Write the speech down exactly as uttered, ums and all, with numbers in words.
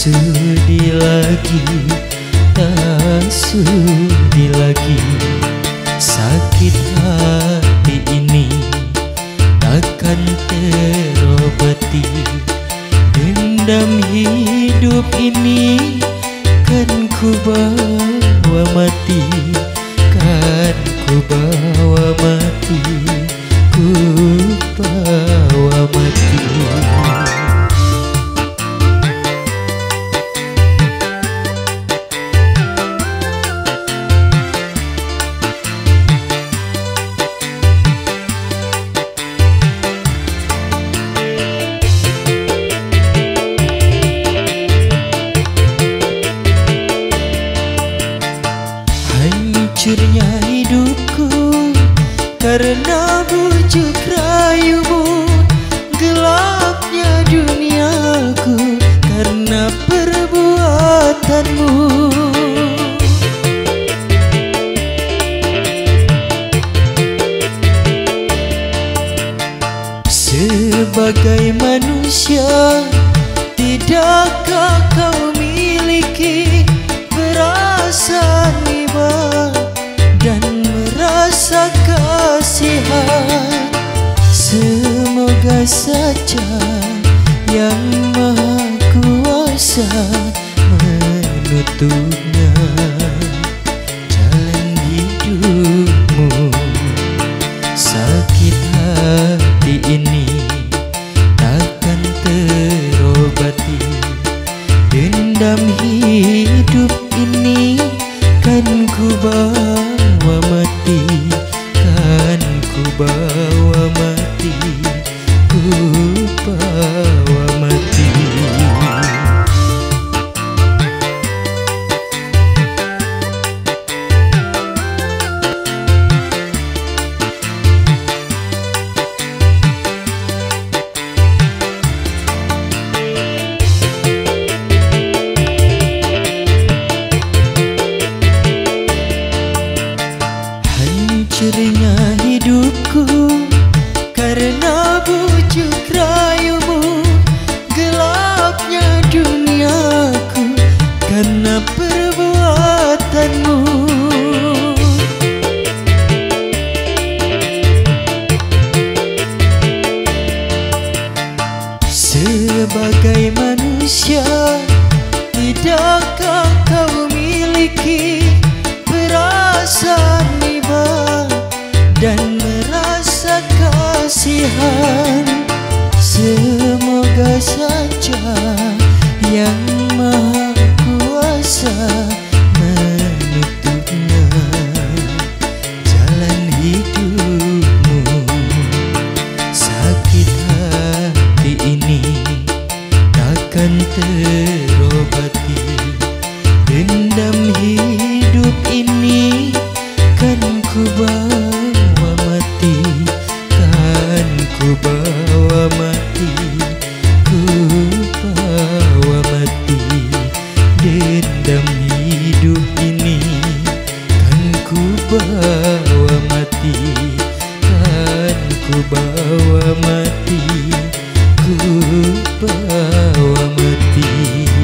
sudi lagi, tak sudi lagi. Sakit hati ini takkan terobati. Dendam hidup ini kan ku bawa mati, kan ku bawa mati, ku bawa mati. Hancurnya hidupku karena bujuk rayumu, gelapnya duniaku karena perbuatanmu. Sebagai manusia, tidakkah kau miliki perasaan iba dan merasa kasihan? Semoga saja Yang Maha Kuasa menutupnya jalan hidupmu. Sakit hati ini takkan terobati. Dendam hidup ini kan ku bawa mati, kan ku bawa mati, ku bawa mati. Hancurnya hidupku karena bujuk rayumu, gelapnya duniaku karena perbuatanmu. Sebagai manusia, tidakkah kau miliki perasaan dan merasa kasihan? Semoga saja Yang Maha Kuasa menutupnya jalan hidupmu. Sakit hati ini takkan terobati. Dendam hidup ini kan ku bawa mati, kan ku bawa mati, ku bawa mati. Dendam hidup ini kan ku bawa mati, kan ku bawa mati, ku bawa mati.